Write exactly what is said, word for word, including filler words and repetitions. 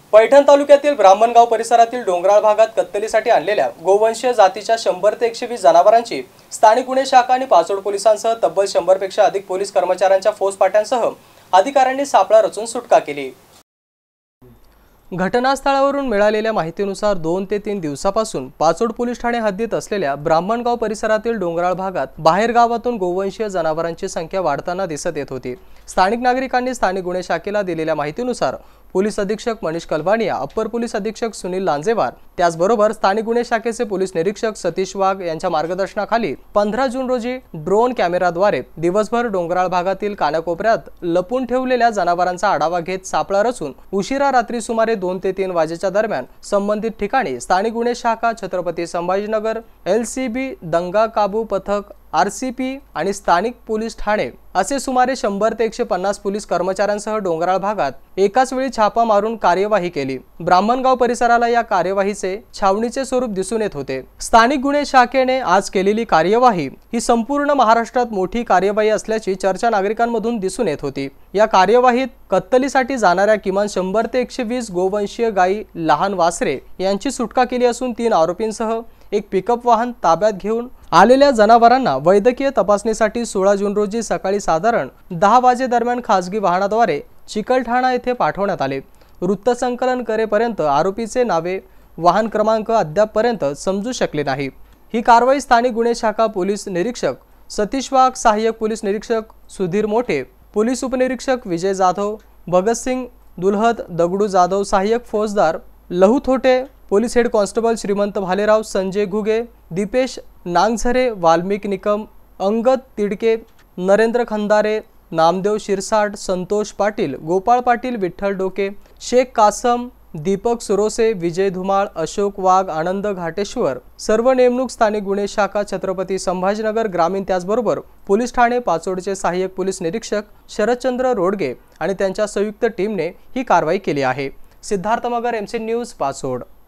पैठण तालुक्यातील ब्राह्मणगाव परिसरातील डोंगराळ भागात कत्तलीसाठी आणलेल्या गोवंशीय जातीच्या शंभर ते एकशे वीस जनावरांची स्थानिक गुन्हे शाखा आणि पाचोड पोलिसांसह तब्बल शंभर पेक्षा अधिक पोलीस कर्मचाऱ्यांच्या फौजफाट्यांसह अधिकाऱ्यांनी सापळा रचून सुटका केली। घटनास्थळावरून मिळालेल्या माहितीनुसार दोन ते तीन दिवसापासून पाचोड पोलीस ठाणे हद्दीत असलेल्या ब्राह्मणगाव परिसरातील डोंगराळ भागात बाहेर गावातून गोवंशीय जनावरांची संख्या वाढताना दिसत येत होती। स्थानिक नागरिकांनी स्थानिक गुन्हे शाखेला दिलेल्या माहितीनुसार पोलीस अधीक्षक मनीष कलवानिया, अप्पर पोलीस अधीक्षक सुनील लांजेवार, त्याचबरोबर स्थानिक गुन्हे शाखेचे पोलीस निरीक्षक सतीश वाघ यांच्या मार्गदर्शनाखाली पंधरा जून रोजी ड्रोन कॅमेराद्वारे दिवसभर डोंगराळ भागातील कानाकोपऱ्यात लपून ठेवलेल्या जनावरांचा आढावा घेत सापळा रचून उशिरा रात्री सुमारे दोन ते तीन वाजेच्या दरम्यान संबंधित ठिकाणी स्थानिक गुन्हे शाखा, Chhatrapati Sambhajinagar, L C B, दंगा काबू पथक, आर सी पी आणि स्थानिक पोलीस ठाणे असे सुमारे शंभर ते एकशे पन्नास पोलीस कर्मचाऱ्यांसह डोंगराळ भागात एकाच वेळी छापा मारून कार्यवाही केली। ब्राह्मणगाव परिसराला या कार्यवाहीचे छावणीचे स्वरूप दिसून येत होते। स्थानिक गुन्हे शाखेने आज केलेली कार्यवाही ही संपूर्ण महाराष्ट्रात मोठी कार्यवाही असल्याची चर्चा नागरिकांमधून दिसून येत होती। या कार्यवाहीत कत्तलीसाठी जाणाऱ्या किमान शंभर ते एकशे वीस गोवंशीय गायी, लहान वासरे यांची सुटका केली असून तीन आरोपींसह एक पिकअप वाहन ताब्यात घेऊन आलेल्या जनावरांना वैद्यकीय तपासणीसाठी सोळा जून रोजी सकाळी साधारण दहा वाजे दरम्यान खासगी वाहनाद्वारे चिकलठाणा येथे पाठवण्यात आले। वृत्तसंकलन करेपर्यंत आरोपीचे नावे, वाहन क्रमांक अद्यापपर्यंत समजू शकले नाही। ही कारवाई स्थानिक गुन्हे शाखा पोलीस निरीक्षक सतीश वाघ, सहाय्यक पोलीस निरीक्षक सुधीर मोठे, पोलीस उपनिरीक्षक विजय जाधव, भगतसिंग दुल्हत, दगडू जाधव, सहाय्यक फौजदार लहू थोटे, पोलीस हेड कॉन्स्टेबल श्रीमंत भालेराव, संजय घुगे, दीपेश नांगझरे, वाल्मिक निकम, अंगद तिडके, नरेंद्र खंदारे, नामदेव शिरसाट, संतोष पाटील, गोपाळ पाटील, विठ्ठल डोके, शेख कासम, दीपक सुरोसे, विजय धुमाळ, अशोक वाघ, आनंद घाटेश्वर सर्व नेमणूक स्थानिक गुन्हे शाखा, छत्रपती संभाजीनगर ग्रामीण, त्याचबरोबर पोलीस ठाणे पाचोडचे सहाय्यक पोलीस निरीक्षक शरदचंद्र रोडगे आणि त्यांच्या संयुक्त टीमने ही कारवाई केली आहे। Siddharth Magar, M C news, Pachod.